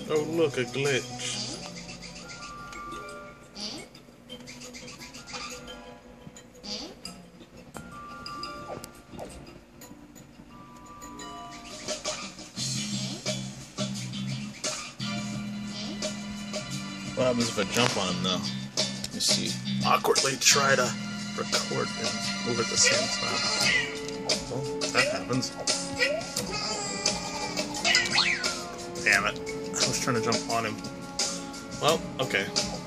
Oh look, a glitch. What happens if I jump on him though? Let me see. Awkwardly try to record and move at the same time. Well, that happens. Damn it. I was trying to jump on him. Well, okay.